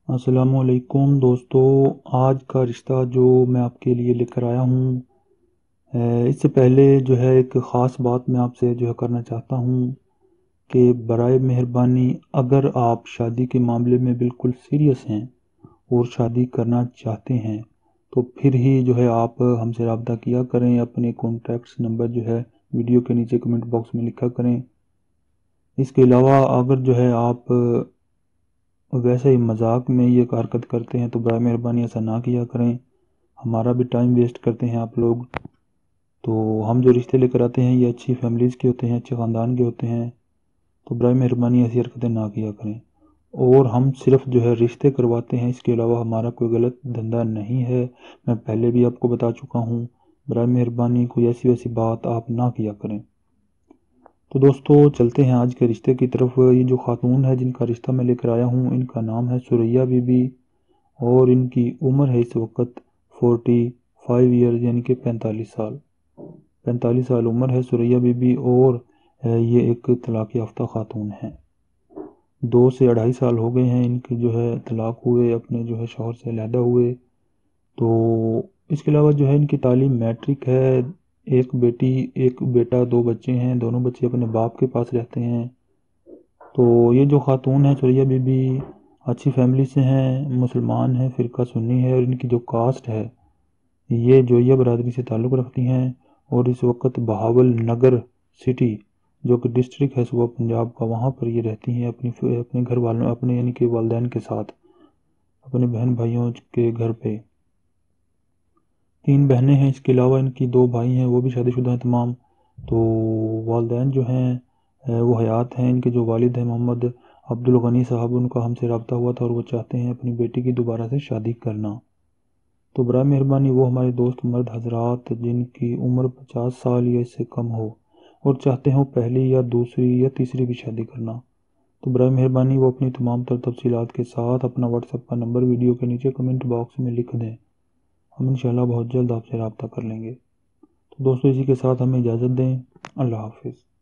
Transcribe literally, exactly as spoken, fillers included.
السلام علیکم دوستو، آج کا رشتہ جو میں آپ کے لیے لے کر آیا ہوں، اے، اس سے پہلے جو ہے ایک خاص بات میں آپ سے جو ہے کرنا چاہتا ہوں کہ برائے مہربانی اگر آپ شادی کے معاملے میں بالکل سیریس ہیں اور شادی کرنا چاہتے ہیں تو پھر ہی جو ہے آپ ہم سے رابطہ کیا کریں۔ اپنے کانٹیکٹس نمبر جو ہے ویڈیو کے نیچے کمنٹ باکس میں لکھا کریں۔ اس کے علاوہ اگر جو ہے آپ ویسے ہی مذاق میں یہ حرکت کرتے ہیں تو برائے مہربانی ایسا نہ کیا کریں، ہمارا بھی ٹائم ویسٹ کرتے ہیں آپ لوگ۔ تو ہم جو رشتے لے کر آتے ہیں یہ اچھی فیملیز کے ہوتے ہیں، اچھے خاندان کے ہوتے ہیں، تو برائے مہربانی ایسی حرکتیں نہ کیا کریں۔ اور ہم صرف جو ہے رشتے کرواتے ہیں، اس کے علاوہ ہمارا کوئی غلط دھندا نہیں ہے، میں پہلے بھی آپ کو بتا چکا ہوں۔ برائے مہربانی کوئی ایسی ویسی بات آپ نہ کیا کریں۔ تو دوستو چلتے ہیں آج کے رشتے کی طرف۔ یہ جو خاتون ہے جن کا رشتہ میں لے کر آیا ہوں، ان کا نام ہے ثریا بی بی اور ان کی عمر ہے اس وقت فورٹی فائیو ایئر یعنی کہ پینتالیس سال پینتالیس سال عمر ہے ثریا بی بی، اور یہ ایک طلاق یافتہ خاتون ہیں۔ دو سے اڑھائی سال ہو گئے ہیں ان کے جو ہے طلاق ہوئے، اپنے جو ہے شوہر سے علیحدہ ہوئے۔ تو اس کے علاوہ جو ہے ان کی تعلیم میٹرک ہے، ایک بیٹی ایک بیٹا، دو بچے ہیں، دونوں بچے اپنے باپ کے پاس رہتے ہیں۔ تو یہ جو خاتون ہے ثریا بی بی اچھی فیملی سے ہیں، مسلمان ہیں، فرقہ سنی ہے، اور ان کی جو کاسٹ ہے یہ جوئیہ برادری سے تعلق رکھتی ہیں، اور اس وقت بہاول نگر سٹی جو کہ ڈسٹرکٹ ہے صوبہ پنجاب کا، وہاں پر یہ رہتی ہیں اپنی اپنے گھر والوں اپنے یعنی کہ والدین کے ساتھ، اپنے بہن بھائیوں کے گھر پہ۔ تین بہنیں ہیں، اس کے علاوہ ان کی دو بھائی ہیں، وہ بھی شادی شدہ ہیں تمام۔ تو والدین جو ہیں وہ حیات ہیں۔ ان کے جو والد ہیں محمد عبد الغنی صاحب، ان کا ہم سے رابطہ ہوا تھا اور وہ چاہتے ہیں اپنی بیٹی کی دوبارہ سے شادی کرنا۔ تو برائے مہربانی وہ ہمارے دوست مرد حضرات جن کی عمر پچاس سال یا اس سے کم ہو اور چاہتے ہوں پہلی یا دوسری یا تیسری بھی شادی کرنا، تو برائے مہربانی وہ اپنی تمام تر تفصیلات کے ساتھ اپنا واٹس ایپ کا نمبر ویڈیو کے نیچے کمنٹ باکس میں لکھ دیں، ہم انشاءاللہ بہت جلد آپ سے رابطہ کر لیں گے۔ تو دوستو اسی کے ساتھ ہمیں اجازت دیں، اللہ حافظ۔